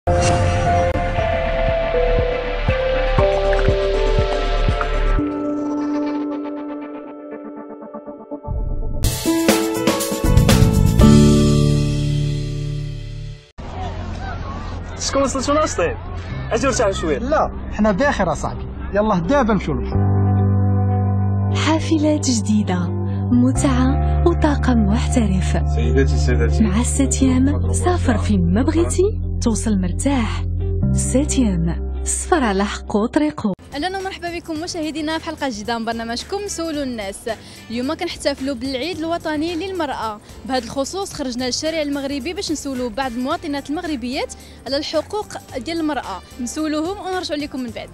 شكون وصلتوا ناشطين؟ اجي ارتاحوا شويه. لا حنا بخير اصاحبي، يلا دابا نمشيو للبحر. حافلات جديدة، متعة وطاقم محترف. سيداتي سادتي، مع الساتيام سافر فين ما بغيتي، توصل مرتاح. الساتيام، سفر على حقه وطريقه. اهلا ومرحبا بكم مشاهدينا في حلقه جديده من برنامجكم سولوا الناس. اليوم كنحتفلوا بالعيد الوطني للمراه، بهذا الخصوص خرجنا للشارع المغربي باش نسولوا بعض المواطنات المغربيات على الحقوق ديال المراه، نسولوهم ونرجعوا لكم من بعد.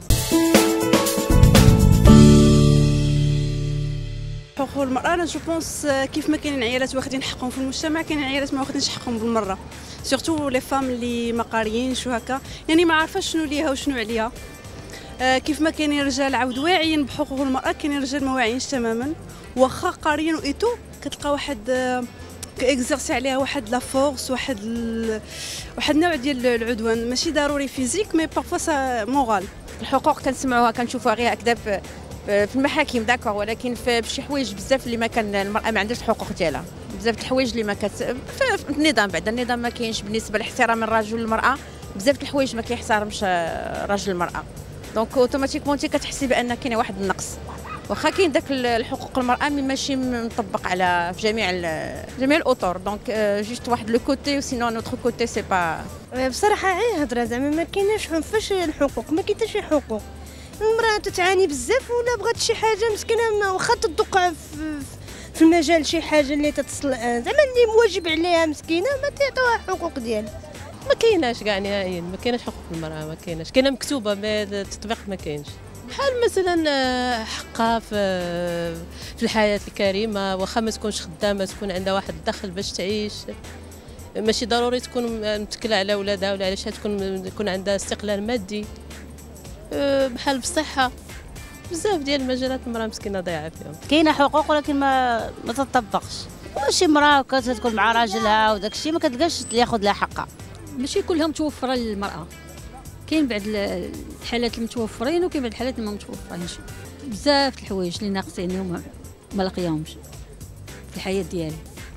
حقوق المرأة أنا جو بونس كيف ما كاينين عيالات واخدين حقهم في المجتمع، كاينين عيالات ما واخدينش حقهم بالمرة، سورتو لي فام اللي ما قاريينش وهكا، يعني ما عارفاش شنو ليها وشنو عليها. كيف ما كاينين رجال عاود واعيين بحقوق المرأة، كاينين رجال ما واعيينش تماما، واخا قاريين وايتو كتلقى واحد كاكزيرسي عليها واحد لا فورس، واحد نوع ديال العدوان، ماشي ضروري فيزيك مي بارفوا سا مورال. الحقوق كنسمعوها كنشوفوها غير هكذا في المحاكم داكور، ولكن في شي حوايج بزاف اللي ما كان المراه ما عندهاش الحقوق ديالها، بزاف الحوايج اللي ما في النظام، بعد النظام ما كاينش بالنسبه لاحترام الرجل للمراه، بزاف الحوايج ما كيحترمش الرجل المراه، دونك اوتوماتيكمون انت كتحسي بان كاين واحد النقص، واخا كاين داك الحقوق المراه مي ماشي مطبق على في جميع الاطر، دونك جوست واحد لو كوتي وسينو نوتر كوتي سي با. بصراحه عي هضره زعما ما كايناش فاش الحقوق، ما كاين حتى شي حقوق، المراه تتعاني بزاف ولا بغات شي حاجه مسكينه واخا تدق في المجال شي حاجه اللي تتصل زعما اللي مواجب عليها مسكينه ما تعطوها الحقوق ديالها. ما كايناش كاع نهائيا، ما كايناش حقوق المراه، ما كايناش، كاينه مكتوبه ما التطبيق ما كاينش، بحال مثلا حقها في الحياه الكريمه، واخا ما تكونش خدامه تكون عندها واحد الدخل باش تعيش، ماشي ضروري تكون متكله على ولادها ولا علاش تكون عندها استقلال مادي، بحال بالصحه، بزاف ديال المجالات المراه مسكينه ضايعه فيهم. كاينه حقوق ولكن ما تطبقش، واش امراه كتكون مع راجلها وداك الشيء ما كتلقاش ياخذ لها حقها. ماشي كلها متوفره للمراه، كاين بعض الحالات المتوفرين وكاين بعض الحالات اللي ما متوفرينش، بزاف الحوايج اللي ناقصين اليوم ما لقياهمش في الحياه ديالي.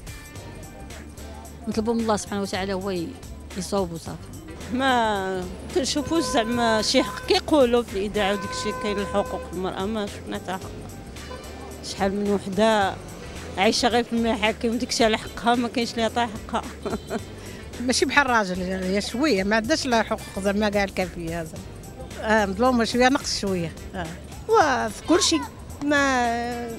نطلبوا من الله سبحانه وتعالى هو يصوب وصافي. ما كنشوفوش زعما شي حق كيقولوا في الاذاعه وديك الشيء كاين الحقوق المراه، ما شفنا حتى حق. شحال من وحده عايشه غير في المحاكم ديك الشيء على حقها ما كاينش اللي يعطيها حقها. ماشي بحال الراجل، هي شويه ما عندهاش لا حقوق زعما كاع الكافيه زعما مظلومه شويه، نقص شويه وفي كل شيء ما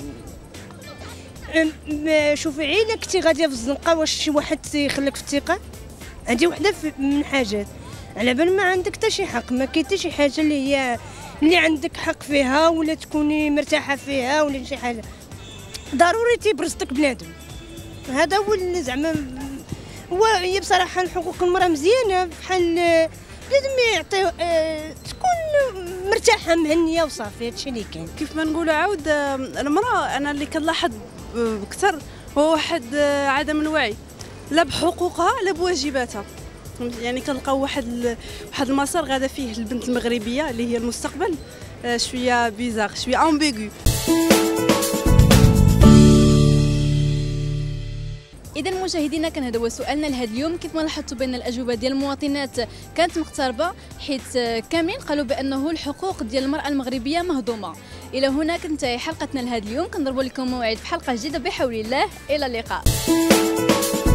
شوفي عيله كنتي غاديه في الزنقه، واش شي واحد يخليك في الثقه؟ هذه وحده من حاجات، على بال ما عندك حتى شي حق، ما كاين حتى شي حاجه اللي عندك حق فيها ولا تكوني مرتاحه فيها ولا شي حاجه ضروري تيبرزتك بنادم. هذا هو اللي زعما هي بصراحه الحقوق المراه مزيانه، بحال لازم يعطيو تكون مرتاحه مهنيه وصافي، هادشي اللي كاين. كيف ما نقولوا عاود المراه انا اللي كنلاحظ بكثر هو واحد عدم الوعي لا بحقوقها لا بواجباتها، يعني كنلقاو واحد المسار غادا فيه البنت المغربيه اللي هي المستقبل شويه بيزار، شويه امبيغو. إذا مشاهدينا كان هذا هو سؤالنا لهذا اليوم. كيف ما لاحظتوا بأن الأجوبة ديال المواطنات كانت مقتربة، حيث كاملين قالوا بأنه الحقوق ديال المرأة المغربية مهضومة. إلى هنا كنتهي حلقتنا لهذا اليوم، كنضربوا لكم موعد في حلقة جديدة بحول الله، إلى اللقاء.